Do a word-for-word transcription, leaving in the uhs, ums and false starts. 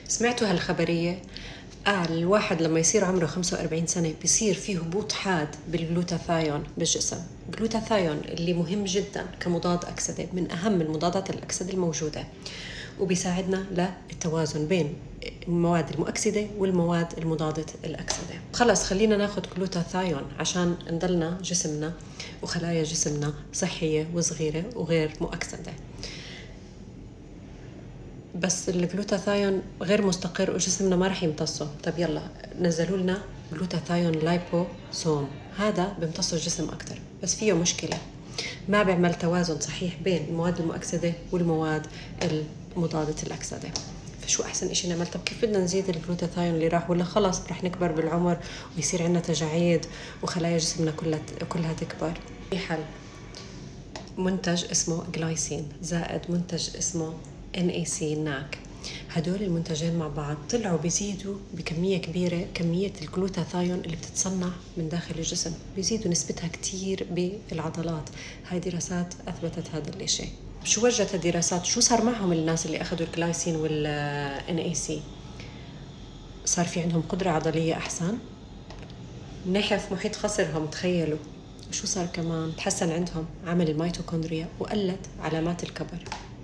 سمعتوا هالخبرية؟ قال الواحد لما يصير عمره خمسة وأربعين سنة بيصير فيه هبوط حاد بالجلوتاثايون بالجسم. الجلوتاثايون اللي مهم جدا كمضاد أكسدة، من أهم المضادات الأكسدة الموجودة، وبيساعدنا للتوازن بين المواد المؤكسدة والمواد المضادة الأكسدة. خلص خلينا ناخد جلوتاثايون عشان نضلنا جسمنا وخلايا جسمنا صحية وصغيرة وغير مؤكسدة. بس الجلوتاثايون غير مستقر وجسمنا ما رح يمتصه. طب يلا نزلوا لنا جلوتاثايون لايبوسوم، هذا بيمتص الجسم أكتر، بس فيه مشكلة، ما بيعمل توازن صحيح بين المواد المؤكسدة والمواد المضادة الأكسدة. فشو أحسن إشي نعمل؟ طب كيف بدنا نزيد الجلوتاثايون اللي راح؟ ولا خلص رح نكبر بالعمر ويصير عندنا تجاعيد وخلايا جسمنا كلها كلها تكبر؟ في حل، منتج اسمه جلايسين زائد منتج اسمه إن إيه سي ناك. هدول المنتجين مع بعض طلعوا بيزيدوا بكمية كبيرة كمية الجلوتاثايون اللي بتتصنع من داخل الجسم، بيزيدوا نسبتها كتير بالعضلات. هاي دراسات أثبتت هذا الشيء. شو وجهت الدراسات؟ شو صار معهم الناس اللي أخذوا الجلايسين وال إن إيه سي؟ صار في عندهم قدرة عضلية أحسن، نحف محيط خصرهم، تخيلوا. شو صار كمان؟ تحسن عندهم عمل الميتوكوندريا وقلت علامات الكبر.